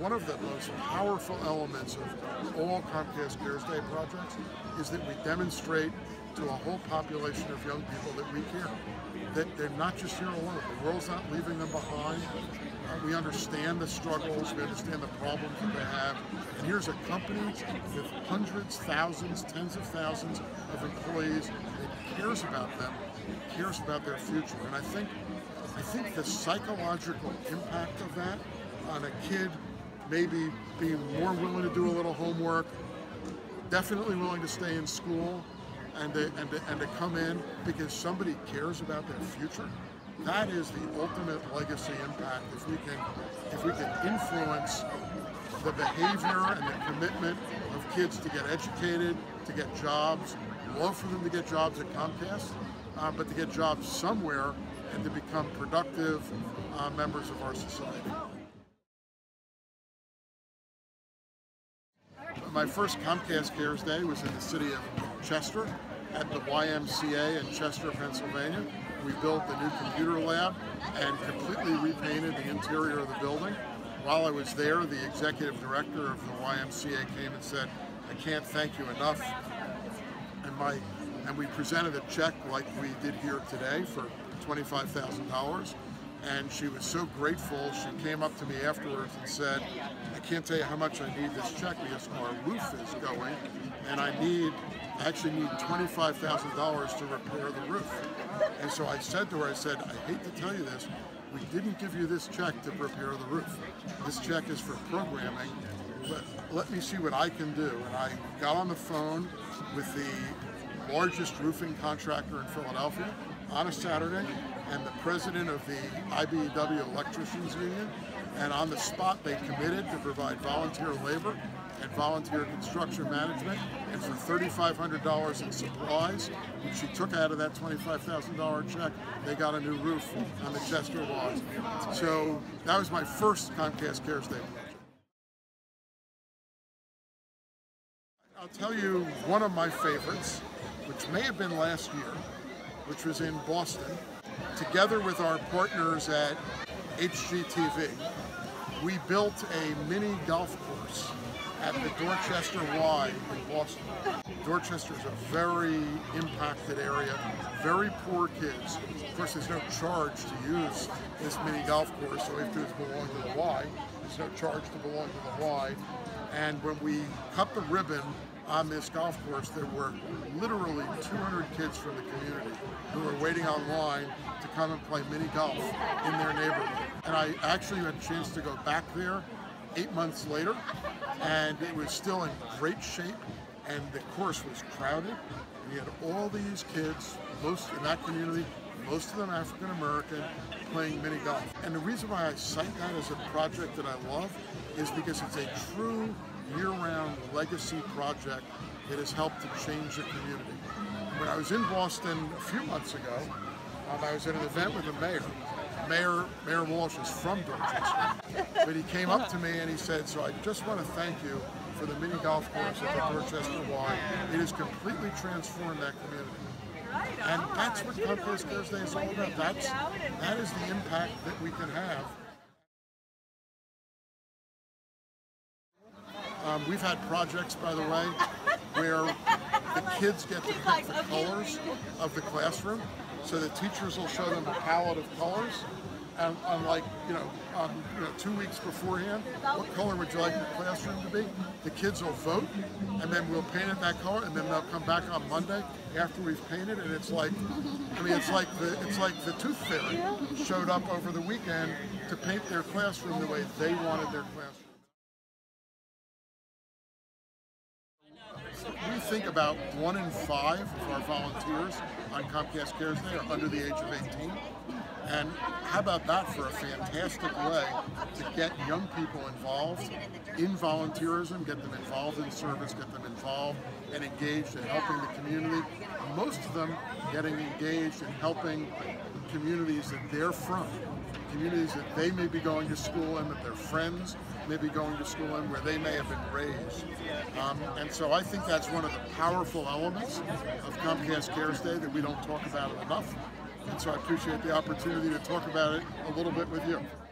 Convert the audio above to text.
one of the most powerful elements of all Comcast Cares Day projects is that we demonstrate to a whole population of young people that we care, that they're not just here alone. The world's not leaving them behind. We understand the struggles, we understand the problems that they have, and here's a company with hundreds, thousands, tens of thousands of employees that cares about them, cares about their future. And I think the psychological impact of that on a kid maybe being more willing to do a little homework, definitely willing to stay in school, and to come in because somebody cares about their future. That is the ultimate legacy impact. If we can influence the behavior and the commitment of kids to get educated, to get jobs, love for them to get jobs at Comcast, but to get jobs somewhere and to become productive members of our society. My first Comcast Cares Day was in the city of Chester at the YMCA in Chester, Pennsylvania. We built the new computer lab and completely repainted the interior of the building. While I was there, the executive director of the YMCA came and said, "I can't thank you enough." And we presented a check like we did here today for $25,000. And she was so grateful, she came up to me afterwards and said, "I can't tell you how much I need this check because our roof is going, and I actually need $25,000 to repair the roof." And so I said to her, "I hate to tell you this, we didn't give you this check to repair the roof. This check is for programming, but let me see what I can do." And I got on the phone with the largest roofing contractor in Philadelphia on a Saturday, and the president of the IBEW Electricians Union, and on the spot they committed to provide volunteer labor and volunteer construction management, and for $3,500 in supplies, which she took out of that $25,000 check, they got a new roof on the Chester Y. So that was my first Comcast Cares Day project. I'll tell you one of my favorites, which may have been last year, which was in Boston. Together with our partners at HGTV, we built a mini golf course at the Dorchester Y in Boston. Dorchester is a very impacted area, very poor kids. Of course, there's no charge to use this mini golf course, so if it belong to the Y, there's no charge to belong to the Y. And when we cut the ribbon on this golf course, there were literally 200 kids from the community who were waiting online to come and play mini golf in their neighborhood. And I actually had a chance to go back there 8 months later, and it was still in great shape, and the course was crowded. And you had all these kids, most in that community, most of them African American, playing mini golf. And the reason why I cite that as a project that I love is because it's a true year-round legacy project that has helped to change the community. When I was in Boston a few months ago, I was at an event with the mayor. Mayor Walsh is from Dorchester, but he came up to me and he said, "So I just want to thank you for the mini golf course at the Dorchester Y. It has completely transformed that community." And that's what Comcast Cares Day is all about. That is the impact that we can have. We've had projects, by the way, where the kids get to pick the colors of the classroom. So the teachers will show them a palette of colors, and like 2 weeks beforehand, what color would you like the classroom to be? The kids will vote, and then we'll paint it that color, and then they'll come back on Monday after we've painted, and it's like, it's like the Tooth Fairy showed up over the weekend to paint their classroom the way they wanted their classroom. We think about 1 in 5 of our volunteers on Comcast Cares Day are under the age of 18. And how about that for a fantastic way to get young people involved in volunteerism, get them involved in service, get them involved and engaged in helping the community. Most of them getting engaged in helping communities that they're from, communities that they may be going to school in, that their friends may be going to school in, where they may have been raised. And so I think that's one of the powerful elements of Comcast Cares Day that we don't talk about enough. And so I appreciate the opportunity to talk about it a little bit with you.